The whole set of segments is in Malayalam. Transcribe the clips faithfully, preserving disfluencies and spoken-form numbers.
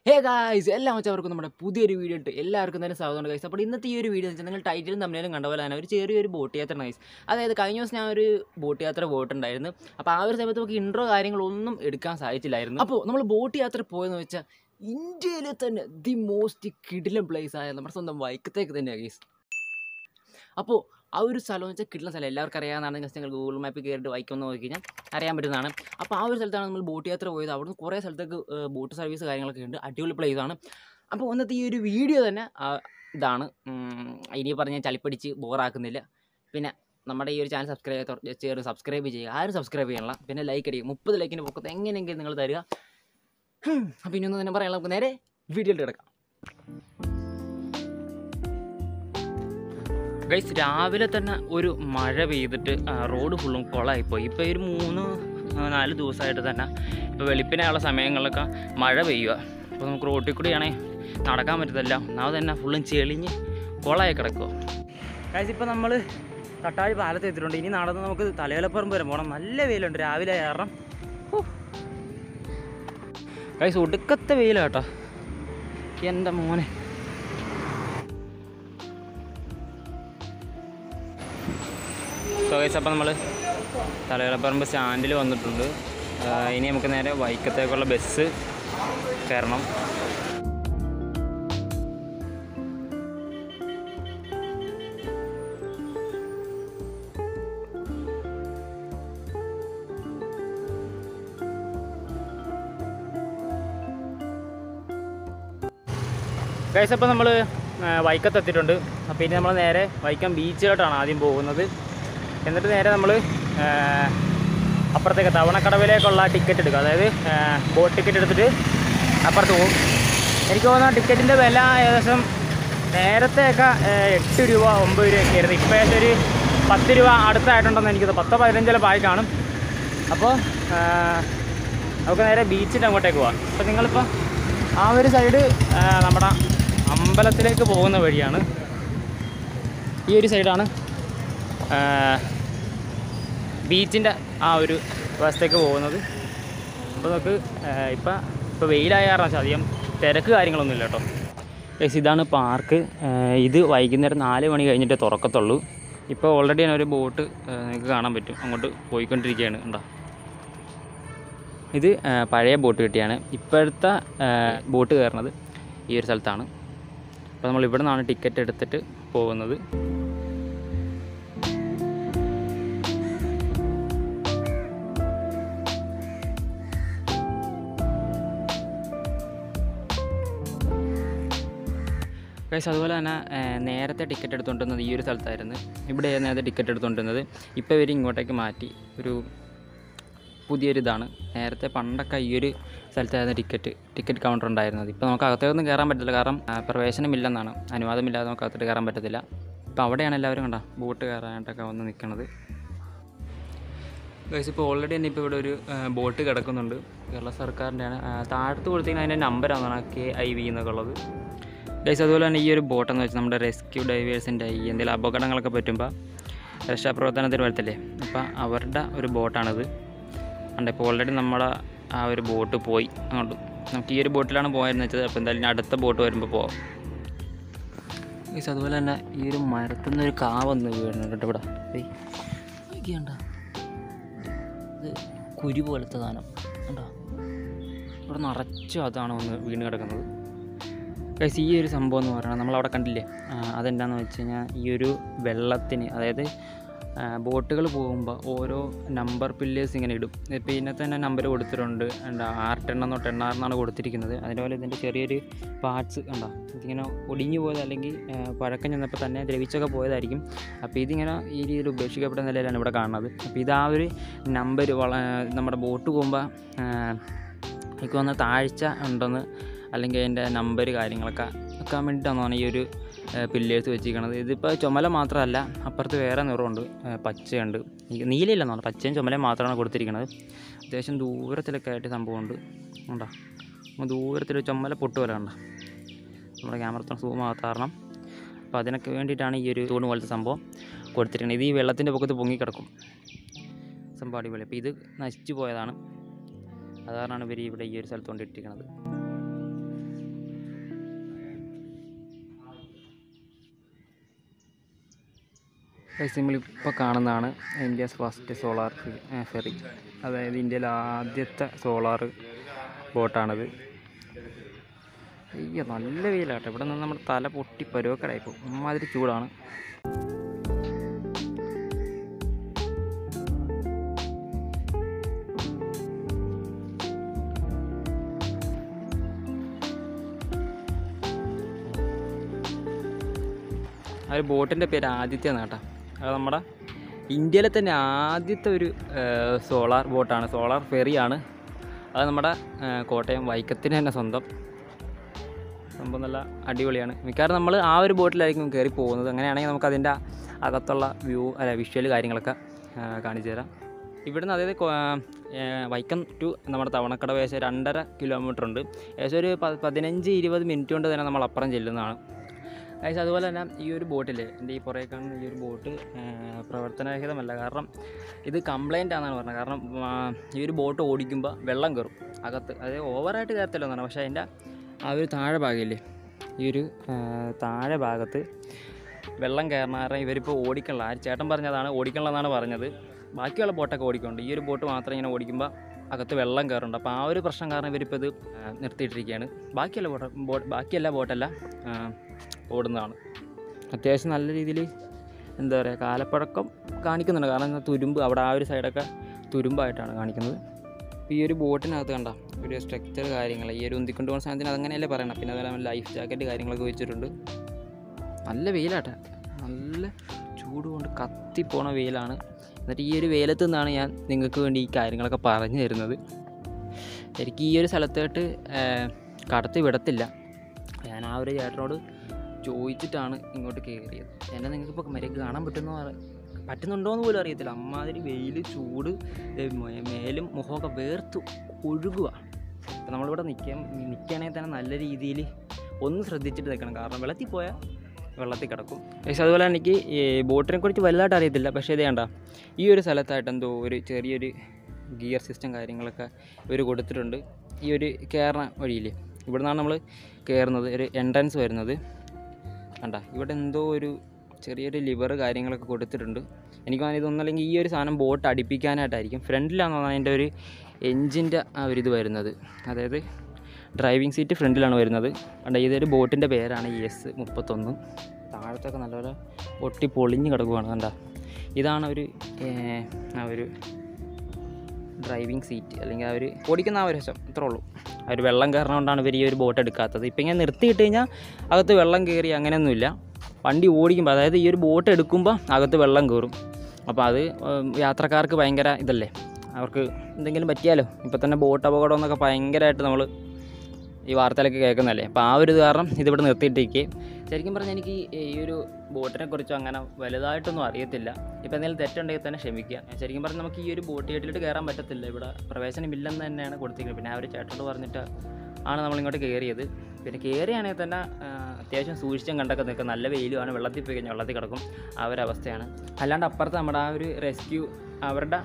ഹേ ഗായ്സ്, എല്ലാ മച്ചവർക്കും നമ്മുടെ പുതിയൊരു വീഡിയോ ഇട്ട് എല്ലാവർക്കും തന്നെ സ്വാഗതം ഗൈസ്. അപ്പോൾ ഇന്നത്തെ ഈ ഒരു വീഡിയോ വെച്ചാൽ നിങ്ങൾ ടൈറ്റിലും തമ്മിലും കണ്ട പോലെ തന്നെ ഒരു ചെറിയൊരു ബോട്ട് യാത്ര ഗൈസ്. അതായത് കഴിഞ്ഞ ദിവസം ഞാൻ ഒരു ബോട്ട് യാത്ര പോയിട്ടുണ്ടായിരുന്നു. അപ്പോൾ ആ ഒരു സമയത്ത് നമുക്ക് ഇൻട്രോ കാര്യങ്ങളൊന്നും എടുക്കാൻ സാധിച്ചില്ലായിരുന്നു. അപ്പോൾ നമ്മൾ ബോട്ട് യാത്ര പോയെന്ന് വെച്ചാൽ ഇന്ത്യയിലെ തന്നെ ദി മോസ്റ്റ് കിടിലൻ പ്ലേസ് ആയ നമ്മുടെ സ്വന്തം വൈക്കത്തേക്ക് തന്നെയാണ് ഗൈസ്. അപ്പോൾ ആ ഒരു സ്ഥലം എന്ന് വെച്ചാൽ കിട്ടുന്ന സ്ഥലം എല്ലാവർക്കും അറിയാവുന്നതാണ്. ജസ്റ്റ് നിങ്ങൾ ഗൂഗിൾ മാപ്പിൽ കയറിയിട്ട് വൈക്കം നോക്കി കഴിഞ്ഞാൽ അറിയാൻ പറ്റുന്നതാണ്. അപ്പോൾ ആ ഒരു സ്ഥലത്താണ് നമ്മൾ ബോട്ട് യാത്ര പോയത്. അവിടെ നിന്ന് കുറേ സ്ഥലത്തേക്ക് ബോട്ട് സർവീസ് കാര്യങ്ങളൊക്കെ ഉണ്ട്. അടിപൊളി പ്ലേസ് ആണ്. അപ്പോൾ ഇന്നത്തെ ഈ ഒരു വീഡിയോ തന്നെ ഇതാണ്. ഇനി പറഞ്ഞാൽ ചളിപ്പടിച്ച് ബോറാക്കുന്നില്ല. പിന്നെ നമ്മുടെ ഈ ഒരു ചാനൽ സബ്സ്ക്രൈബ് ചെയ്യാൻ സബ്സ്ക്രൈബ് ചെയ്യുക. ആരും സബ്സ്ക്രൈബ് ചെയ്യണം. പിന്നെ ലൈക്ക് അടിക്കുക. മുപ്പത് ലൈക്കിൻ്റെ പൊക്കത്ത് എങ്ങനെയെങ്കിലും നിങ്ങൾ തരിക. അപ്പോൾ ഇനിയൊന്നും തന്നെ പറയാനുള്ള നമുക്ക് നേരെ വീഡിയോയിൽ കിടക്കാം. ഗൈസ്, രാവിലെ തന്നെ ഒരു മഴ പെയ്തിട്ട് റോഡ് ഫുള്ളും കുളമായിപ്പോയി. ഇപ്പോൾ ഒരു മൂന്ന് നാല് ദിവസമായിട്ട് തന്നെ ഇപ്പോൾ വെളുപ്പിനുള്ള സമയങ്ങളിലൊക്കെ മഴ പെയ്യുക. അപ്പോൾ നമുക്ക് റോട്ടിൽ കൂടിയാണെങ്കിൽ നടക്കാൻ പറ്റത്തില്ല. ഒന്നാമത് തന്നെ ഫുള്ളും ചെളിഞ്ഞ് കുളമായി കിടക്കുക. ഗൈസ്, ഇപ്പോൾ നമ്മൾ തട്ടാഴി പാലത്ത് എത്തിയിട്ടുണ്ട്. ഇനി നടന്ന് നമുക്ക് തലയോലപ്പറമ്പ് വരെ പോകണം. നല്ല വെയിലുണ്ട് രാവിലെ കാരണം. ഗൈസ്, ഒടുക്കത്തെ വെയിലാട്ടോ എൻ്റെ മോനെ. സോ ഗൈസ്, അപ്പോൾ നമ്മൾ തലയോലപ്പറമ്പ് സ്റ്റാൻഡിൽ വന്നിട്ടുണ്ട്. ഇനി നമുക്ക് നേരെ വൈക്കത്തേക്കുള്ള ബസ് കയറണം. ഗൈസ്, അപ്പോൾ നമ്മൾ വൈക്കത്ത് എത്തിയിട്ടുണ്ട്. അപ്പോൾ ഇനി നമ്മൾ നേരെ വൈക്കം ബീച്ചിലോട്ടാണ് ആദ്യം പോകുന്നത്. എന്നിട്ട് നേരെ നമ്മൾ അപ്പുറത്തേക്ക് തവണക്കടവിലേക്കുള്ള ടിക്കറ്റ് എടുക്കുക. അതായത് ബോട്ട് ടിക്കറ്റ് എടുത്തിട്ട് അപ്പുറത്ത് പോകും. എനിക്ക് തോന്നുന്ന ടിക്കറ്റിൻ്റെ വില ഏകദേശം നേരത്തെയൊക്കെ എട്ട് രൂപ ഒമ്പത് രൂപയൊക്കെ ആയിരുന്നു. ഇപ്പോൾ ഏകദേശം ഒരു പത്ത് രൂപ അടുത്തായിട്ടുണ്ടെന്ന് എനിക്ക് തോന്നുന്നു. പത്തോ പതിനഞ്ചോ പായി കാണും. അപ്പോൾ നമുക്ക് നേരെ ബീച്ചിൻ്റെ അങ്ങോട്ടേക്ക് പോകാം. അപ്പോൾ നിങ്ങളിപ്പോൾ ആ ഒരു സൈഡ് നമ്മുടെ അമ്പലത്തിലേക്ക് പോകുന്ന വഴിയാണ്. ഈ ഒരു സൈഡാണ് ബീച്ചിൻ്റെ ആ ഒരു വശത്തേക്ക് പോകുന്നത്. അപ്പോൾ നമുക്ക് ഇപ്പം ഇപ്പോൾ വെയിലായ കാരണം അധികം തിരക്ക് കാര്യങ്ങളൊന്നുമില്ല കേട്ടോ. ഗൈസ്, ഇതാണ് പാർക്ക്. ഇത് വൈകുന്നേരം നാല് മണി കഴിഞ്ഞിട്ടേ തുറക്കത്തുള്ളൂ. ഇപ്പോൾ ഓൾറെഡി തന്നെ ഒരു ബോട്ട് നിങ്ങൾക്ക് കാണാൻ പറ്റും, അങ്ങോട്ട് പോയിക്കൊണ്ടിരിക്കുകയാണ്. ഉണ്ടോ, ഇത് പഴയ ബോട്ട് കിട്ടിയാണ്. ഇപ്പോഴത്തെ ബോട്ട് കയറുന്നത് ഈ ഒരു സ്ഥലത്താണ്. അപ്പോൾ നമ്മൾ ഇവിടെ നിന്നാണ് ടിക്കറ്റ് എടുത്തിട്ട് പോകുന്നത്. ഗൈസ്, അതുപോലെ തന്നെ നേരത്തെ ടിക്കറ്റ് എടുത്തുകൊണ്ടിരുന്നത് ഈ ഒരു സ്ഥലത്തായിരുന്നു. ഇവിടെ നേരത്തെ ടിക്കറ്റ് എടുത്തുകൊണ്ടിരുന്നത്. ഇപ്പോൾ ഇവർ ഇങ്ങോട്ടേക്ക് മാറ്റി ഒരു പുതിയൊരിതാണ്. നേരത്തെ പണ്ടൊക്കെ ഈ ഒരു സ്ഥലത്തായിരുന്നു ടിക്കറ്റ് ടിക്കറ്റ് കൗണ്ടർ ഉണ്ടായിരുന്നത്. ഇപ്പോൾ നമുക്ക് അകത്തേക്കൊന്നും കയറാൻ പറ്റില്ല, കാരണം പ്രവേശനമില്ലെന്നാണ്, അനുവാദമില്ലാതെ നമുക്ക് അകത്തോട്ട് കയറാൻ പറ്റത്തില്ല. ഇപ്പോൾ അവിടെയാണ് എല്ലാവരും കണ്ടോ ബോട്ട് കയറാനായിട്ടൊക്കെ വന്ന് നിൽക്കുന്നത്. ഗൈസ്, ഇപ്പോൾ ഓൾറെഡി തന്നെ ഇപ്പോൾ ഇവിടെ ഒരു ബോട്ട് കിടക്കുന്നുണ്ട്. കേരള സർക്കാരിൻ്റെയാണ്. താഴത്ത് കൊടുത്തിരിക്കുന്ന അതിൻ്റെ നമ്പറാണ് കെ ഐ വി എന്നൊക്കെ ഉള്ളത്. ഗൈസ്, അതുപോലെ തന്നെ ഈ ഒരു ബോട്ടെന്ന് വെച്ചാൽ നമ്മുടെ റെസ്ക്യൂ ഡൈവേഴ്സിൻ്റെ ഈ എന്തെങ്കിലും അപകടങ്ങളൊക്കെ പറ്റുമ്പോൾ രക്ഷാപ്രവർത്തനത്തിന് വരത്തില്ലേ, അപ്പോൾ അവരുടെ ഒരു ബോട്ടാണിത്. ഉണ്ട്, ഇപ്പോൾ ഓൾറെഡി നമ്മുടെ ആ ഒരു ബോട്ട് പോയി അങ്ങോട്ട്. നമുക്ക് ഈ ഒരു ബോട്ടിലാണ് പോയെന്ന് വെച്ചത്. അപ്പോൾ എന്തായാലും അടുത്ത ബോട്ട് വരുമ്പോൾ പോവാം. ഗൈസ്, അതുപോലെ തന്നെ ഈ ഒരു മരത്തിൽ നിന്നൊരു കാവന്ന് വീഴുന്നുണ്ട് കേട്ടോ. ഇവിടെ കണ്ടോ, ഇത് കുരു പോലത്തെ സാധനം കണ്ടോ, ഇവിടെ നിറച്ചും അതാണ് ഒന്ന് വീണ് കിടക്കുന്നത്. ഗൈസ്, ഈ ഒരു സംഭവം എന്ന് പറയുന്നത് നമ്മളവിടെ കണ്ടില്ലേ, അതെന്താണെന്ന് വെച്ച് കഴിഞ്ഞാൽ ഈ ഒരു വെള്ളത്തിന്, അതായത് ബോട്ടുകൾ പോകുമ്പോൾ ഓരോ നമ്പർ പില്ലേഴ്സ് ഇങ്ങനെ ഇടും. ഇപ്പോൾ ഇതിനകത്ത് തന്നെ നമ്പർ കൊടുത്തിട്ടുണ്ട്. എന്താ ആർ ടെൻ എന്നോ ടെൻ ആർ എന്നാണ് കൊടുത്തിരിക്കുന്നത്. അതേപോലെ ഇതിൻ്റെ ചെറിയൊരു പാർട്സ് കണ്ടോ, ഇതിങ്ങനെ ഒടിഞ്ഞു പോയത് അല്ലെങ്കിൽ പഴക്കം ചെന്നപ്പോൾ തന്നെ ദ്രവിച്ചൊക്കെ പോയതായിരിക്കും. അപ്പോൾ ഇതിങ്ങനെ ഈ രീതിയിൽ ഉപേക്ഷിക്കപ്പെട്ട നിലയിലാണ് ഇവിടെ കാണുന്നത്. അപ്പോൾ ഇത് ആ ഒരു നമ്പർ നമ്മുടെ ബോട്ട് പോകുമ്പോൾ എനിക്ക് വന്ന താഴ്ച ഉണ്ടെന്ന്, അല്ലെങ്കിൽ അതിൻ്റെ നമ്പർ കാര്യങ്ങളൊക്കെ വെക്കാൻ വേണ്ടിയിട്ടാണ് ഈ ഒരു പില്ലേഴ്സ് വെച്ചിരിക്കുന്നത്. ഇതിപ്പോൾ ചുമല മാത്രമല്ല, അപ്പുറത്ത് വേറെ നിറമുണ്ട്, പച്ചയുണ്ട്, നീലയില്ലെന്നാണ്, പച്ചയും ചുമലയും മാത്രമാണ് കൊടുത്തിരിക്കുന്നത്. അത്യാവശ്യം ദൂരത്തിലൊക്കെ ആയിട്ട് സംഭവമുണ്ട്. ഉണ്ടോ, ദൂരത്തിൽ ചുമല പൊട്ട് പോലെ ഉണ്ടോ, നമ്മുടെ ക്യാമറ സൂം ആകാത്ത കാരണം. അപ്പോൾ അതിനൊക്കെ വേണ്ടിയിട്ടാണ് ഈ ഒരു തൂണ് പോലത്തെ സംഭവം കൊടുത്തിരിക്കുന്നത്. ഇത് ഈ വെള്ളത്തിൻ്റെ പൊക്കത്ത് പൊങ്ങിക്കിടക്കും സംഭവം, അടിപൊളി. അപ്പോൾ ഇത് നശിച്ചു പോയതാണ്, അത് കാരണമാണ് ഇവർ ഇവിടെ ഈ ഒരു സ്ഥലത്ത് കൊണ്ടിട്ടിരിക്കുന്നത്. നമ്മളിപ്പോൾ കാണുന്നതാണ് ഇന്ത്യസ് ഫസ്റ്റ് സോളാർ ഫെറി. അതായത് ഇന്ത്യയിലെ ആദ്യത്തെ സോളാർ ബോട്ടാണിത്. അയ്യോ നല്ല വെയിലാട്ടോ. ഇവിടെ നിന്ന് നമ്മുടെ തല പൊട്ടി പരുവക്കടായിപ്പോൾ. അമ്മാതിരി ചൂടാണ്. ആ ഒരു ബോട്ടിൻ്റെ പേര് ആദിത്യ എന്നാട്ടാ. അത് നമ്മുടെ ഇന്ത്യയിലെ തന്നെ ആദ്യത്തെ ഒരു സോളാർ ബോട്ടാണ്, സോളാർ ഫെറിയാണ്. അത് നമ്മുടെ കോട്ടയം വൈക്കത്തിന് തന്നെ സ്വന്തം. സംഭവം നല്ല അടിപൊളിയാണ്. മിക്കവാറും നമ്മൾ ആ ഒരു ബോട്ടിലായിരിക്കും കയറി പോകുന്നത്. അങ്ങനെയാണെങ്കിൽ നമുക്ക് അതിൻ്റെ അകത്തുള്ള വ്യൂ അല്ല വിഷ്വൽ കാര്യങ്ങളൊക്കെ കാണിച്ചു തരാം. ഇവിടുന്ന് അതായത് വൈക്കം ടു നമ്മുടെ തവണക്കടവ് ഏകദേശം രണ്ടര കിലോമീറ്റർ ഉണ്ട്. ഏകദേശം ഒരു പതിനഞ്ച് ഇരുപത് മിനിറ്റ് കൊണ്ട് തന്നെ നമ്മൾ അപ്പുറം ചെല്ലുന്നതാണ്. ഏകദേശം അതുപോലെ തന്നെ ഈ ഒരു ബോട്ടിൽ എൻ്റെ ഈ പുറകെ കാണുന്ന ഈ ഒരു ബോട്ട് പ്രവർത്തനരഹിതമല്ല. കാരണം ഇത് കംപ്ലൈൻ്റ് ആണെന്നാണ് പറഞ്ഞത്. കാരണം ഈ ഒരു ബോട്ട് ഓടിക്കുമ്പോൾ വെള്ളം കയറും അകത്ത്. അതായത് ഓവറായിട്ട് കയറത്തില്ല എന്നാണ്. പക്ഷേ അതിൻ്റെ ആ ഒരു താഴെ ഭാഗമില്ലേ, ഈ ഒരു താഴെ ഭാഗത്ത് വെള്ളം കയറുന്ന കാരണം ഇവരിപ്പോൾ ഓടിക്കണില്ല. ആ ചേട്ടൻ പറഞ്ഞതാണ് ഓടിക്കണില്ലെന്നാണ് പറഞ്ഞത്. ബാക്കിയുള്ള ബോട്ടൊക്കെ ഓടിക്കുന്നുണ്ട്. ഈ ഒരു ബോട്ട് മാത്രം ഇങ്ങനെ ഓടിക്കുമ്പോൾ അകത്ത് വെള്ളം കയറുന്നുണ്ട്. അപ്പോൾ ആ ഒരു പ്രശ്നം കാരണം ഇവരിപ്പോൾ ഇത് നിർത്തിയിട്ടിരിക്കുകയാണ്. ബാക്കിയുള്ള ബോട്ട് ബോട്ട് ബാക്കിയെല്ലാ ബോട്ടല്ല ഓടുന്നതാണ്. അത്യാവശ്യം നല്ല രീതിയിൽ എന്താ പറയുക കാലപ്പഴക്കം കാണിക്കുന്നുണ്ട്. കാരണം തുരുമ്പ് അവിടെ ആ ഒരു സൈഡൊക്കെ തുരുമ്പായിട്ടാണ് കാണിക്കുന്നത്. അപ്പോൾ ഈ ഒരു ബോട്ടിനകത്ത് കണ്ട ഒരു സ്ട്രക്ചർ കാര്യങ്ങൾ ഈ ഒരു ഉന്തിക്കൊണ്ട് പോകുന്ന സാധനത്തിന് അതങ്ങനെയല്ലേ പറയണം. പിന്നെ അതുപോലെ ലൈഫ് ജാക്കറ്റ് കാര്യങ്ങളൊക്കെ വെച്ചിട്ടുണ്ട്. നല്ല വെയിലാട്ടെ, നല്ല ചൂട് കൊണ്ട് കത്തിപ്പോണ വെയിലാണ്. എന്നിട്ട് ഈ ഒരു വെയിലത്ത് നിന്നാണ് ഞാൻ നിങ്ങൾക്ക് വേണ്ടി ഈ കാര്യങ്ങളൊക്കെ പറഞ്ഞു തരുന്നത്. എനിക്ക് ഈ ഒരു സ്ഥലത്തോട്ട് കടത്തി വിടത്തില്ല. ഞാൻ ആ ഒരു ചേട്ടനോട് ചോദിച്ചിട്ടാണ് ഇങ്ങോട്ട് കയറിയത്. എന്നെ നിങ്ങൾക്കിപ്പോൾ മര്യാദയ്ക്ക് കാണാൻ പറ്റുന്ന പറ്റുന്നുണ്ടോ എന്ന് പോലും അറിയത്തില്ല. അമ്മാതിരി വെയിൽ, ചൂട്, മേലും മുഖമൊക്കെ വേർത്ത് ഒഴുകുക. അപ്പോൾ നമ്മളിവിടെ നിൽക്കാൻ നിൽക്കുകയാണെങ്കിൽ തന്നെ നല്ല രീതിയിൽ ഒന്ന് ശ്രദ്ധിച്ചിട്ട് നിൽക്കണം. കാരണം വെള്ളത്തിൽ പോയാൽ വെള്ളത്തിൽ കിടക്കും. പക്ഷേ അതുപോലെ എനിക്ക് ഈ ബോട്ടിനെ കുറിച്ച് വലുതായിട്ട് അറിയത്തില്ല. പക്ഷേ ഇത് വേണ്ട ഈ ഒരു സ്ഥലത്തായിട്ട് എന്തോ ഒരു ചെറിയൊരു ഗിയർ സിസ്റ്റം കാര്യങ്ങളൊക്കെ ഇവർ കൊടുത്തിട്ടുണ്ട്. ഈ ഒരു കയറുന്ന വഴിയില്ലേ, ഇവിടെ നിന്നാണ് നമ്മൾ കയറുന്നത്. ഒരു എൻട്രൻസ് വരുന്നത് കണ്ട. ഇവിടെ എന്തോ ഒരു ചെറിയൊരു ലിവർ കാര്യങ്ങളൊക്കെ കൊടുത്തിട്ടുണ്ട്. എനിക്ക് തോന്നുന്നത് ഇതൊന്നല്ലെങ്കിൽ ഈ ഒരു സാധനം ബോട്ട് അടുപ്പിക്കാനായിട്ടായിരിക്കും. ഫ്രണ്ടിലാണെന്ന് തോന്നുന്നത് അതിൻ്റെ ഒരു എൻജിൻ്റെ ആ ഒരു ഇത് വരുന്നത്. അതായത് ഡ്രൈവിംഗ് സീറ്റ് ഫ്രണ്ടിലാണ് വരുന്നത്. കണ്ട ഇതൊരു ബോട്ടിൻ്റെ പേരാണ് എസ് മുപ്പത്തൊന്ന്. താഴത്തൊക്കെ നല്ലപോലെ പൊട്ടി പൊളിഞ്ഞ് കിടക്കുകയാണ്. കണ്ട ഇതാണ് ഒരു ആ ഒരു ഡ്രൈവിംഗ് സീറ്റ് അല്ലെങ്കിൽ ആ ഒരു ഓടിക്കുന്ന ആ ഒരു വശം. ഇത്രേ ഉള്ളൂ. ആ ഒരു വെള്ളം കയറണോണ്ടാണ് ഇവർ ഈ ഒരു ബോട്ട് എടുക്കാത്തത്. ഇപ്പം ഇങ്ങനെ നിർത്തിയിട്ട് കഴിഞ്ഞാൽ അകത്ത് വെള്ളം കയറി അങ്ങനെയൊന്നുമില്ല. വണ്ടി ഓടിക്കുമ്പോൾ അതായത് ഈ ഒരു ബോട്ട് എടുക്കുമ്പോൾ അകത്ത് വെള്ളം കയറും. അപ്പോൾ അത് യാത്രക്കാർക്ക് ഭയങ്കര ഇതല്ലേ, അവർക്ക് എന്തെങ്കിലും പറ്റിയാലോ. ഇപ്പോൾ തന്നെ ബോട്ട് അപകടം എന്നൊക്കെ ഭയങ്കരമായിട്ട് നമ്മൾ ഈ വാർത്തയിലൊക്കെ കേൾക്കുന്നതല്ലേ. അപ്പോൾ ആ ഒരു ഇത് കാരണം ഇതിവിടെ നിർത്തിയിട്ടിരിക്കുകയും. ശരിക്കും പറഞ്ഞാൽ എനിക്ക് ഈ ഒരു ബോട്ടിനെ കുറിച്ച് അങ്ങനെ വലുതായിട്ടൊന്നും അറിയത്തില്ല. ഇപ്പോൾ എന്തെങ്കിലും തെറ്റുണ്ടെങ്കിൽ തന്നെ ക്ഷമിക്കുക. ശരിക്കും പറഞ്ഞാൽ നമുക്ക് ഈ ഒരു ബോട്ട് കേട്ടിട്ട് കയറാൻ പറ്റത്തില്ല. ഇവിടെ പ്രവേശനമില്ലെന്ന് തന്നെയാണ് കൊടുത്തിരിക്കുന്നത്. പിന്നെ ആ ഒരു ചേട്ടനോട് പറഞ്ഞിട്ട് ആണ് നമ്മളിങ്ങോട്ട് കയറിയത്. പിന്നെ കയറിയാണെങ്കിൽ തന്നെ അത്യാവശ്യം സൂക്ഷിച്ചും കണ്ടൊക്കെ നിൽക്കുക. നല്ല വെയിലുമാണ്. വെള്ളത്തിൽ പോയി കഴിഞ്ഞാൽ വെള്ളത്തിൽ കിടക്കും. ആ ഒരു അവസ്ഥയാണ്. അല്ലാണ്ട് അപ്പുറത്ത് നമ്മുടെ ആ ഒരു റെസ്ക്യൂ അവരുടെ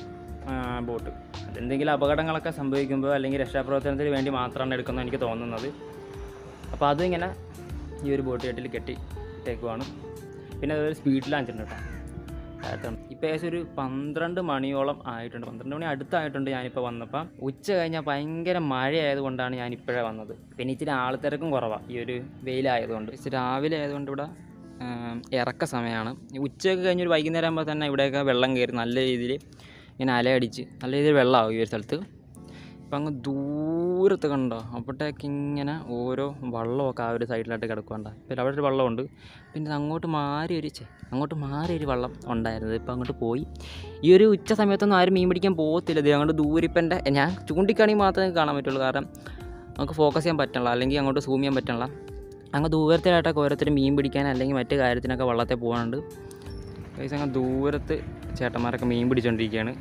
ബോട്ട് അതെന്തെങ്കിലും അപകടങ്ങളൊക്കെ സംഭവിക്കുമ്പോൾ അല്ലെങ്കിൽ രക്ഷാപ്രവർത്തനത്തിന് വേണ്ടി മാത്രമാണ് എടുക്കുന്നത് എനിക്ക് തോന്നുന്നത്. അപ്പോൾ അതിങ്ങനെ ഈ ഒരു ബോട്ട് കെട്ടിൽ കെട്ടിട്ടേക്കുവാണ്. പിന്നെ അതൊരു സ്പീഡ് ലാഞ്ചുണ്ട് കേട്ടോ. ഇപ്പോൾ ഏകദേശം ഒരു പന്ത്രണ്ട് മണിയോളം ആയിട്ടുണ്ട്. പന്ത്രണ്ട് മണി അടുത്തായിട്ടുണ്ട് ഞാനിപ്പോൾ വന്നപ്പോൾ. ഉച്ച കഴിഞ്ഞാൽ ഭയങ്കര മഴയായതുകൊണ്ടാണ് ഞാനിപ്പോഴേ വന്നത്. പിന്നെ ഇച്ചിരി ആൾത്തിരക്കും കുറവാണ് ഈ ഒരു വെയിലായതുകൊണ്ട്. ഇച്ചിരി രാവിലെ ആയതുകൊണ്ട് ഇവിടെ ഇറക്ക സമയമാണ്. ഉച്ചയൊക്കെ കഴിഞ്ഞൊരു വൈകുന്നേരം ആകുമ്പോൾ തന്നെ ഇവിടെയൊക്കെ വെള്ളം കയറി നല്ല രീതിയിൽ ഇങ്ങനെ അലയടിച്ച് നല്ല രീതിയിൽ വെള്ളമാകും ഈ ഒരു സ്ഥലത്ത്. ഇപ്പം അങ്ങ് ദൂരത്ത് കണ്ടോ അപ്പോഴത്തേക്ക് ഇങ്ങനെ ഓരോ വള്ളമൊക്കെ ആ ഒരു സൈഡിലായിട്ട് കിടക്കുന്നുണ്ട്. പിന്നെ അവിടെ ഒരു വെള്ളമുണ്ട്. പിന്നെ അങ്ങോട്ട് മാറി ഒരു അങ്ങോട്ട് മാറി ഒരു വെള്ളം ഉണ്ടായിരുന്നത് ഇപ്പം അങ്ങോട്ട് പോയി. ഈ ഒരു ഉച്ച സമയത്തൊന്നും ആരും മീൻ പിടിക്കാൻ പോകത്തില്ല. ഇത് അങ്ങോട്ട് ദൂരിപ്പൻ്റെ ഞാൻ ചൂണ്ടിക്കാണെങ്കിൽ മാത്രമേ കാണാൻ പറ്റുള്ളൂ. കാരണം നമുക്ക് ഫോക്കസ് ചെയ്യാൻ പറ്റണില്ല, അല്ലെങ്കിൽ അങ്ങോട്ട് സൂം ചെയ്യാൻ പറ്റണില്ല. അങ്ങ് ദൂരത്തിലായിട്ടൊക്കെ ഓരോരുത്തർ മീൻ പിടിക്കാൻ അല്ലെങ്കിൽ മറ്റു കാര്യത്തിനൊക്കെ വള്ളത്തെ പോകുന്നുണ്ട്. പൈസ അങ്ങ് ദൂരത്ത് ചേട്ടന്മാരൊക്കെ മീൻ പിടിച്ചുകൊണ്ടിരിക്കുകയാണ്.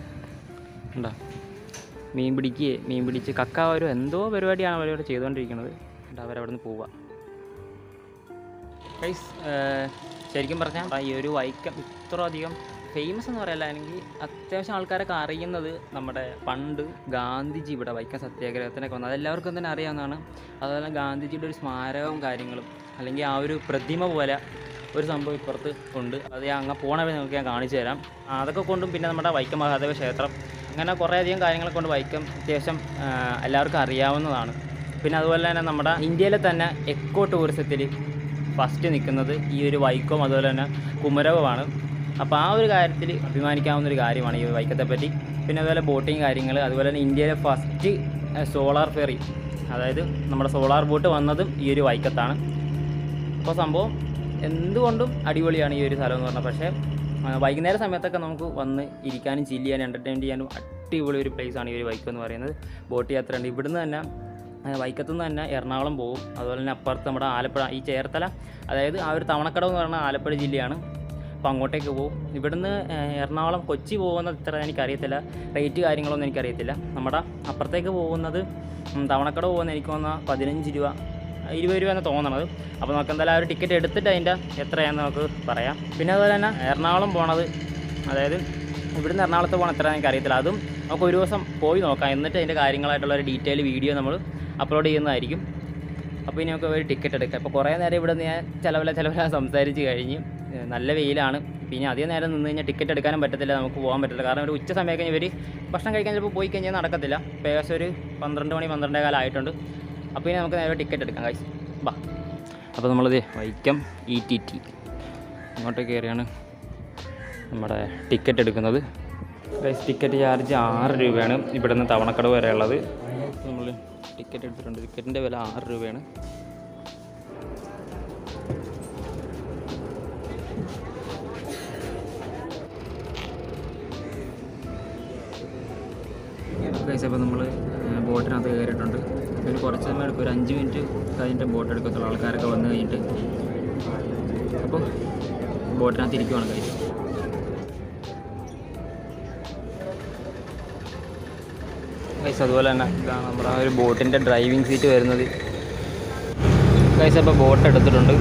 ഉണ്ടോ മീൻ പിടിക്കുകയെ മീൻ പിടിച്ച് കക്കാവരും എന്തോ പരിപാടിയാണ് അവരവിടെ ചെയ്തുകൊണ്ടിരിക്കുന്നത്. എന്നിട്ട് അവരവിടെ നിന്ന് പോവുക. ഗൈസ് ശരിക്കും പറഞ്ഞാൽ ഈ ഒരു വൈക്കം ഇത്ര അധികം ഫേമസ് എന്ന് പറയല്ല, അല്ലെങ്കിൽ അത്യാവശ്യം ആൾക്കാരൊക്കെ അറിയുന്നത് നമ്മുടെ പണ്ട് ഗാന്ധിജി ഇവിടെ വൈക്കം സത്യാഗ്രഹത്തിനൊക്കെ വന്നത് അതെല്ലാവർക്കും തന്നെ അറിയാവുന്നതാണ്. അതുപോലെ ഗാന്ധിജിയുടെ ഒരു സ്മാരകവും കാര്യങ്ങളും അല്ലെങ്കിൽ ആ ഒരു പ്രതിമ പോലെ ഒരു സംഭവം ഇപ്പുറത്ത് ഉണ്ട്. അത് ഞാൻ അങ്ങ് പോണ വഴി നമുക്ക് ഞാൻ കാണിച്ചു തരാം. അതൊക്കെ കൊണ്ടും പിന്നെ നമ്മുടെ വൈക്കം മഹാദേവ ക്ഷേത്രം, അങ്ങനെ കുറേയധികം കാര്യങ്ങളെ കൊണ്ട് വൈക്കം അത്യാവശ്യം എല്ലാവർക്കും അറിയാവുന്നതാണ്. പിന്നെ അതുപോലെ തന്നെ നമ്മുടെ ഇന്ത്യയിലെ തന്നെ എക്കോ ടൂറിസത്തിൽ ഫസ്റ്റ് നിൽക്കുന്നത് ഈ ഒരു വൈക്കോം അതുപോലെ തന്നെ കുമരകമാണ്. അപ്പോൾ ആ ഒരു കാര്യത്തിൽ അഭിമാനിക്കാവുന്നൊരു കാര്യമാണ് ഈ വൈക്കത്തെപ്പറ്റി. പിന്നെ അതുപോലെ ബോട്ടിങ് കാര്യങ്ങൾ, അതുപോലെ തന്നെ ഇന്ത്യയിലെ ഫസ്റ്റ് സോളാർ ഫെറി, അതായത് നമ്മുടെ സോളാർ ബോട്ട് വന്നതും ഈ ഒരു വൈക്കത്താണ്. അപ്പോൾ സംഭവം എന്തുകൊണ്ടും അടിപൊളിയാണ് ഈ ഒരു സ്ഥലം എന്ന് പറഞ്ഞാൽ. പക്ഷേ വൈകുന്നേര സമയത്തൊക്കെ നമുക്ക് വന്ന് ഇരിക്കാനും ചില്ല് ചെയ്യാനും എൻ്റർടൈൻ ചെയ്യാനും അടിപൊളി ഒരു പ്ലേസാണ് ഈ ഒരു വൈക്കം എന്ന് പറയുന്നത്. ബോട്ട് യാത്ര ഉണ്ട്. ഇവിടുന്ന് തന്നെ വൈക്കത്തുനിന്ന് തന്നെ എറണാകുളം പോകും. അതുപോലെ തന്നെ അപ്പുറത്ത് നമ്മുടെ ആലപ്പുഴ, ഈ ചേർത്തല, അതായത് ആ ഒരു തവണക്കടവ് എന്ന് പറഞ്ഞാൽ ആലപ്പുഴ ജില്ലയാണ്. അപ്പോൾ അങ്ങോട്ടേക്ക് പോകും. ഇവിടുന്ന് എറണാകുളം കൊച്ചി പോകുന്നത് ഇത്ര എനിക്കറിയത്തില്ല, റേറ്റ് കാര്യങ്ങളൊന്നും എനിക്കറിയത്തില്ല. നമ്മുടെ അപ്പുറത്തേക്ക് പോകുന്നത് തവണക്കടവ് പോകുന്ന എനിക്ക് തോന്നുന്ന പതിനഞ്ച് രൂപ ഇരുപത് രൂപ എന്ന് തോന്നണത്. അപ്പോൾ നമുക്ക് എന്തായാലും ആ ഒരു ടിക്കറ്റ് എടുത്തിട്ട് അതിൻ്റെ എത്രയാണെന്ന് നമുക്ക് പറയാം. പിന്നെ അതുപോലെ തന്നെ എറണാകുളം പോണത്, അതായത് ഇവിടുന്ന് എറണാകുളത്ത് പോകണം എത്ര എനിക്ക് അറിയത്തില്ല. അതും നമുക്ക് ഒരു ദിവസം പോയി നോക്കാം. എന്നിട്ട് അതിൻ്റെ കാര്യങ്ങളായിട്ടുള്ള ഒരു ഡീറ്റെയിൽ വീഡിയോ നമ്മൾ അപ്ലോഡ് ചെയ്യുന്നതായിരിക്കും. അപ്പോൾ ഇനി നമുക്ക് ഒരു ടിക്കറ്റ് എടുക്കാം. ഇപ്പോൾ കുറേ നേരം ഇവിടെ നിന്ന് ഞാൻ ചിലവില ചിലവില സംസാരിച്ച് കഴിഞ്ഞ്, നല്ല വെയിലാണ്. പിന്നെ അധികം നേരം നിന്ന് കഴിഞ്ഞാൽ ടിക്കറ്റ് എടുക്കാനും പറ്റത്തില്ല, നമുക്ക് പോകാൻ പറ്റില്ല. കാരണം ഒരു ഉച്ച സമയം കഴിഞ്ഞ് ഇവർ ഭക്ഷണം കഴിക്കാൻ ചിലപ്പോൾ പോയി കഴിഞ്ഞാൽ നടക്കത്തില്ല. ഇപ്പോൾ ഏകദേശം ഒരു പന്ത്രണ്ട് മണി പന്ത്രണ്ടേ കാലം ആയിട്ടുണ്ട്. അപ്പോൾ ഇനി നമുക്ക് നേരെ ടിക്കറ്റ് എടുക്കാം ഗൈസ്, ബാ. അപ്പോൾ നമ്മളിത് വൈക്കം ഇ ടി ടി ഇങ്ങോട്ട് കയറിയാണ് നമ്മുടെ ടിക്കറ്റ് എടുക്കുന്നത്. ഗൈസ് ടിക്കറ്റ് ചാർജ് ആറ് രൂപയാണ് ഇവിടെ നിന്ന് തവണക്കടവ് വരെ ഉള്ളത്. നമ്മൾ ടിക്കറ്റ് എടുത്തിട്ടുണ്ട്. ടിക്കറ്റിൻ്റെ വില ആറ് രൂപയാണ്. ഗൈസ് അപ്പോൾ നമ്മൾ ബോട്ടിനകത്ത് കയറിയിട്ടുണ്ട്. പിന്നെ കുറച്ച് സമയം എടുക്കും, ഒരു അഞ്ച് മിനിറ്റ് കഴിഞ്ഞിട്ട് ബോട്ട് എടുക്കത്തുള്ളൂ, ആൾക്കാരൊക്കെ വന്നു കഴിഞ്ഞിട്ട്. അപ്പോൾ ബോട്ടിനകത്ത് ഇരിക്കുവാണ് ഗൈസ്. ഗൈസ് അതുപോലെ തന്നെ ഇതാണ് നമ്മുടെ ഒരു ബോട്ടിൻ്റെ ഡ്രൈവിംഗ് സീറ്റ് വരുന്നത്. ഗൈസ് അപ്പോൾ ബോട്ട് എടുത്തിട്ടുണ്ട്.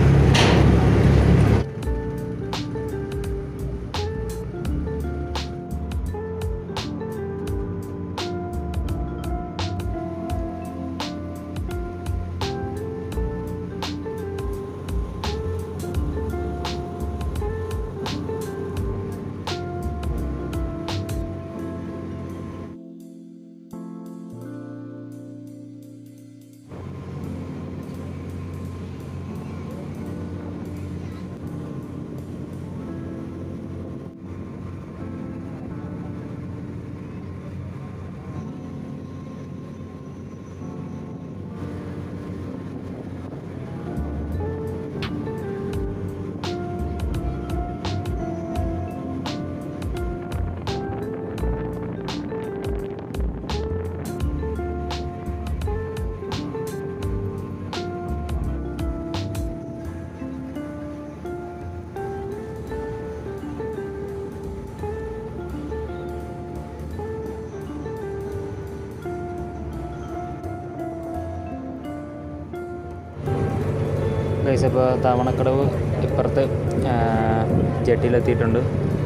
ഗൈസ് അപ്പോൾ തവണക്കടവ് ഇപ്പുറത്ത് ജെട്ടിയിലെത്തിയിട്ടുണ്ട്.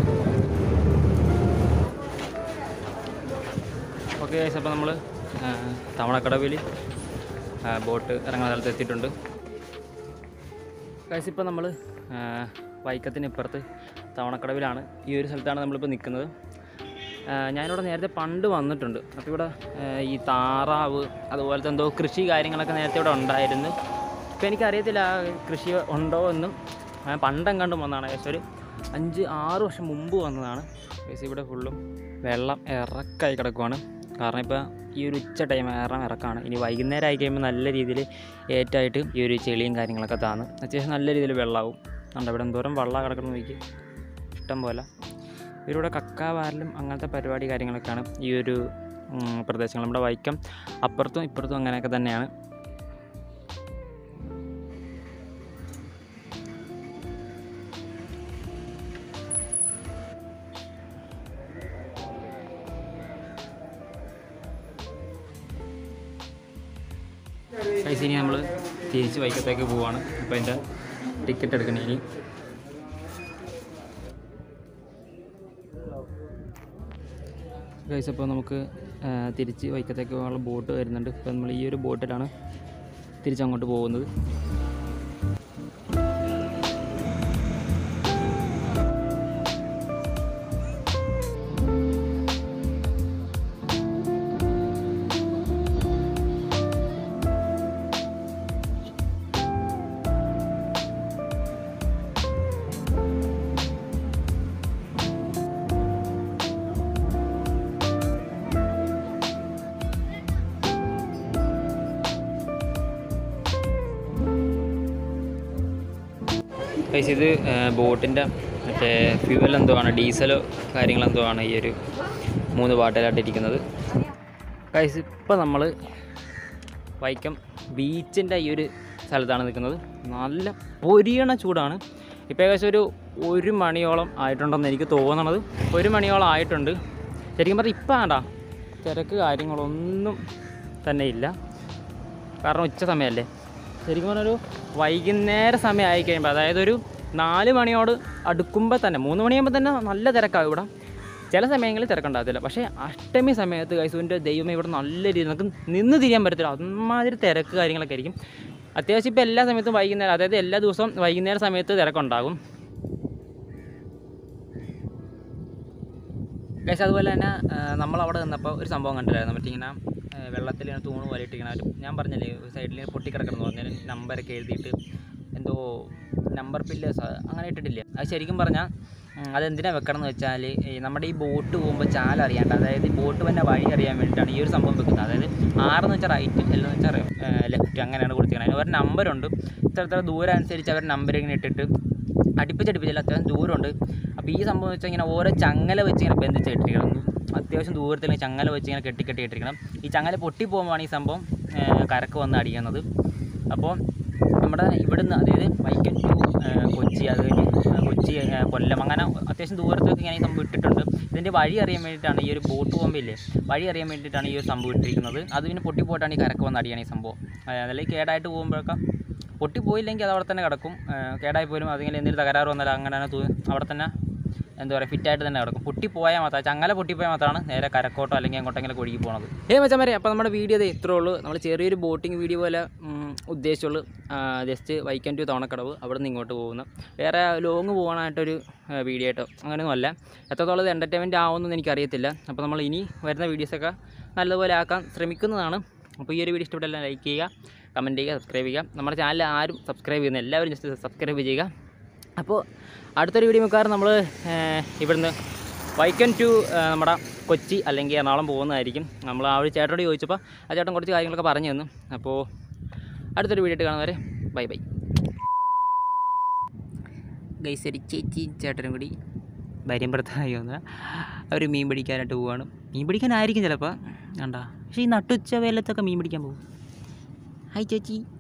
ഓക്കെ ഗൈസ് അപ്പോൾ നമ്മൾ തവണക്കടവിൽ ബോട്ട് ഇറങ്ങുന്ന സ്ഥലത്ത് എത്തിയിട്ടുണ്ട്. ഗൈസ് ഇപ്പോൾ നമ്മൾ വൈക്കത്തിന് ഇപ്പുറത്ത് തവണക്കടവിലാണ്. ഈ ഒരു സ്ഥലത്താണ് നമ്മളിപ്പോൾ നിൽക്കുന്നത്. ഞാനിവിടെ നേരത്തെ പണ്ട് വന്നിട്ടുണ്ട്. അപ്പോൾ ഇവിടെ ഈ താറാവ് അതുപോലത്തെ എന്തോ കൃഷി കാര്യങ്ങളൊക്കെ നേരത്തെ ഇവിടെ ഉണ്ടായിരുന്നു. ഇപ്പോൾ എനിക്കറിയത്തില്ല കൃഷി ഉണ്ടോ എന്നും. ഞാൻ പണ്ടെങ്ങാണ്ടും വന്നതാണ്, ഏകദേശം ഒരു അഞ്ച് ആറ് വർഷം മുമ്പ് വന്നതാണ്. ഏകദേശം ഇവിടെ ഫുള്ളും വെള്ളം ഇറക്കായി കിടക്കുവാണ്. കാരണം ഇപ്പോൾ ഈ ഒരു ഉച്ച ടൈം ഏറാൻ ഇറക്കാണ്. ഇനി വൈകുന്നേരം ആയി കഴിയുമ്പോൾ നല്ല രീതിയിൽ ഏറ്റായിട്ട് ഈ ഒരു ചെളിയും കാര്യങ്ങളൊക്കെ താന്ന് അത്യാവശ്യം നല്ല രീതിയിൽ വെള്ളമാവും. അതുകൊണ്ട് ഇവിടെ എന്തോരം വെള്ളം കിടക്കണം നോക്കി, ഇഷ്ടം പോലെ. ഇവരിവിടെ കക്കാവാരലും അങ്ങനത്തെ പരിപാടി കാര്യങ്ങളൊക്കെയാണ് ഈ ഒരു പ്രദേശങ്ങൾ. നമ്മുടെ വൈക്കം അപ്പുറത്തും ഇപ്പുറത്തും അങ്ങനെയൊക്കെ തന്നെയാണ്. ഗൈസ് ഇനി നമ്മൾ തിരിച്ച് വൈക്കത്തേക്ക് പോവുകയാണ്. അപ്പോൾ അതിൻ്റെ ടിക്കറ്റ് എടുക്കണം ഇനി. ഗൈസ് അപ്പോൾ നമുക്ക് തിരിച്ച് വൈക്കത്തേക്ക് പോകാനുള്ള ബോട്ട് വരുന്നുണ്ട്. അപ്പോൾ നമ്മൾ ഈ ഒരു ബോട്ടിലാണ് തിരിച്ചങ്ങോട്ട് പോകുന്നത്. ഗൈസ് ഇത് ബോട്ടിൻ്റെ മറ്റേ ഫ്യൂവൽ എന്തോ ആണ്, ഡീസലോ കാര്യങ്ങളെന്തോ ആണ് ഈ ഒരു മൂന്ന് പാട്ടിലായിട്ടിരിക്കുന്നത്. ഗൈസ് ഇപ്പോൾ നമ്മൾ വൈക്കം ബീച്ചിൻ്റെ ഈ ഒരു സ്ഥലത്താണ് നിൽക്കുന്നത്. നല്ല പൊരിയണ ചൂടാണ്. ഇപ്പോൾ ഏകദേശം ഒരു ഒരു മണിയോളം ആയിട്ടുണ്ടെന്ന് എനിക്ക് തോന്നണത്. ഒരു മണിയോളം ആയിട്ടുണ്ട്. ശരിക്കും പറഞ്ഞാൽ ഇപ്പം വേണ്ട തിരക്ക് കാര്യങ്ങളൊന്നും തന്നെ ഇല്ല, കാരണം ഉച്ച സമയമല്ലേ. ശരിക്കും പറഞ്ഞൊരു വൈകുന്നേര സമയം ആയിക്കഴിയുമ്പോൾ, അതായത് ഒരു നാല് മണിയോട് അടുക്കുമ്പോൾ തന്നെ, മൂന്ന് മണിയാകുമ്പോൾ തന്നെ നല്ല തിരക്കാവും ഇവിടെ. ചില സമയങ്ങളിൽ തിരക്കുണ്ടാകത്തില്ല. പക്ഷേ അഷ്ടമി സമയത്ത് ഗൈസുവിൻ്റെ ദൈവം ഇവിടെ നല്ല രീതിയിൽ നമുക്ക് നിന്ന് തിരിയാൻ പറ്റത്തില്ല. അമ്മാതിരി തിരക്ക് കാര്യങ്ങളൊക്കെ ആയിരിക്കും. അത്യാവശ്യം ഇപ്പോൾ എല്ലാ സമയത്തും വൈകുന്നേരം, അതായത് എല്ലാ ദിവസവും വൈകുന്നേര സമയത്ത് തിരക്കുണ്ടാകും ഗൈസ്. അതുപോലെ തന്നെ നമ്മളവിടെ നിന്നപ്പോൾ ഒരു സംഭവം കണ്ടില്ലായിരുന്നു. മറ്റിങ്ങനെ വെള്ളത്തിൽ ഇങ്ങനെ തൂണ് പോലെ ഇട്ടിങ്ങനെ ഒരു, ഞാൻ പറഞ്ഞില്ലേ സൈഡിൽ പൊട്ടിക്കിടക്കണമെന്ന് പറഞ്ഞാൽ നമ്പരൊക്കെ എഴുതിയിട്ട് എന്തോ നമ്പർ പില്ല് അങ്ങനെ ഇട്ടിട്ടില്ല. അത് ശരിക്കും പറഞ്ഞാൽ അതെന്തിനാണ് വെക്കണം എന്ന് വെച്ചാൽ, നമ്മുടെ ഈ ബോട്ട് പോകുമ്പോൾ ചാലറിയാണ്ട്, അതായത് ബോട്ട് തന്നെ വഴി അറിയാൻ വേണ്ടിയിട്ടാണ് ഈ ഒരു സംഭവം വെക്കുന്നത്. അതായത് ആറെന്ന് വെച്ചാൽ റൈറ്റ്, എല്ലെന്ന് വെച്ചാൽ ലെഫ്റ്റ്, അങ്ങനെയാണ് കൊടുത്തിരിക്കുന്നത്. ഒരു നമ്പറുണ്ട്, ഇത്ര ഇത്ര ദൂരം അനുസരിച്ച് അവർ നമ്പർ ഇങ്ങനെ ഇട്ടിട്ട് അടുപ്പിച്ചടുപ്പിച്ചല്ല, അത്യാവശ്യം ദൂരമുണ്ട്. അപ്പോൾ ഈ സംഭവം വെച്ചാൽ ഇങ്ങനെ ഓരോ ചങ്ങല വെച്ച് ഇങ്ങനെ ബന്ധിച്ചിട്ടിരിക്കണം. അത്യാവശ്യം ദൂരത്തിൽ ചങ്ങല വെച്ച് ഇങ്ങനെ കെട്ടി കെട്ടി ഇട്ടിരിക്കണം. ഈ ചങ്ങല പൊട്ടി പോകുമ്പോഴാണ് ഈ സംഭവം കരക്ക് വന്ന് അടിക്കുന്നത്. അപ്പോൾ നമ്മുടെ ഇവിടുന്ന്, അതായത് വൈക്കം ടു കൊച്ചി, അത് കഴിഞ്ഞ് കൊച്ചി കൊല്ലം, അങ്ങനെ അത്യാവശ്യം ദൂരത്തൊക്കെ ഇങ്ങനെ ഈ സംഭവം ഇട്ടിട്ടുണ്ട്. ഇതിൻ്റെ വഴി അറിയാൻ വേണ്ടിയിട്ടാണ്, ഈ ഒരു ബോട്ട് പോകുമ്പോയില്ലേ വഴി അറിയാൻ വേണ്ടിയിട്ടാണ് ഈ ഒരു സംഭവം ഇട്ടിരിക്കുന്നത്. അത് പിന്നെ പൊട്ടിപ്പോയിട്ടാണ് ഈ കരക്ക് വന്ന് അടിയാണ് ഈ സംഭവം. അല്ലെങ്കിൽ കേടായിട്ട് പോകുമ്പോഴൊക്കെ പൊട്ടിപ്പോയില്ലെങ്കിൽ അത് അവിടെ തന്നെ കിടക്കും. കേടായി പോലും അതിങ്ങനെ എന്തെങ്കിലും തകരാറ് വന്നാൽ അങ്ങനെ അവിടെ തന്നെ എന്താ പറയുക ഫിറ്റായിട്ട് തന്നെ കിടക്കും. പൊട്ടിപ്പോയാൽ മാത്രം, ചങ്ങല പൊട്ടിപ്പോയാൽ മാത്രമാണ് നേരെ കരക്കോട്ടോ അല്ലെങ്കിൽ അങ്ങോട്ടെങ്കിലും ഒഴുകി പോകുന്നത്. ഏ മച്ചാൻ വരെ. അപ്പോൾ നമ്മുടെ വീഡിയോ അത് ഇത്രേ ഉള്ളൂ. നമ്മൾ ചെറിയൊരു ബോട്ടിങ് വീഡിയോ പോലെ ഉദ്ദേശിച്ചുള്ളൂ. ജസ്റ്റ് വൈക്കം ടു തവണക്കടവ്, അവിടെ നിന്ന് ഇങ്ങോട്ട് പോകുന്ന, വേറെ ലോങ് പോകാനായിട്ടൊരു വീഡിയോ ആയിട്ടോ അങ്ങനെയൊന്നും അല്ല. എത്രത്തോളം ഇത് എൻ്റർടൈൻമെൻറ്റ് ആവുമെന്നൊന്നും എനിക്കറിയത്തില്ല. അപ്പോൾ നമ്മൾ ഇനി വരുന്ന വീഡിയോസൊക്കെ നല്ലതുപോലെ ആക്കാൻ ശ്രമിക്കുന്നതാണ്. അപ്പോൾ ഈ ഒരു വീഡിയോ ഇഷ്ടപ്പെട്ടെല്ലാം ലൈക്ക് ചെയ്യുക, കമൻറ്റ് ചെയ്യുക, സബ്സ്ക്രൈബ് ചെയ്യുക. നമ്മുടെ ചാനൽ ആരും സബ്സ്ക്രൈബ് ചെയ്യുന്ന എല്ലാവരും ജസ്റ്റ് സബ്സ്ക്രൈബ് ചെയ്യുക. അപ്പോൾ അടുത്തൊരു വീഡിയോ മിക്കവാറും നമ്മൾ ഇവിടുന്ന് വൈക്കം ടു നമ്മുടെ കൊച്ചി അല്ലെങ്കിൽ എറണാകുളം പോകുന്നതായിരിക്കും. നമ്മൾ ആ ഒരു ചേട്ടനോട് ചോദിച്ചപ്പോൾ ആ ചേട്ടൻ കുറച്ച് കാര്യങ്ങളൊക്കെ പറഞ്ഞു തന്നു. അപ്പോൾ അടുത്തൊരു വീഡിയോ ആയിട്ട് കാണുന്നവരെ ബൈ ബൈ ഗൈസ്. ഒരു ചേച്ചി ചേട്ടനും കൂടി ഭാര്യയും ഭർത്താവായി വന്നാൽ അവർ മീൻ പിടിക്കാനായിട്ട് പോവുകയാണ്. മീൻ പിടിക്കാനായിരിക്കും ചിലപ്പോൾ, കണ്ടാ. പക്ഷേ ഈ നട്ടുച്ച വേലത്തൊക്കെ മീൻ പിടിക്കാൻ പോകും. ഹായ് ചേച്ചി.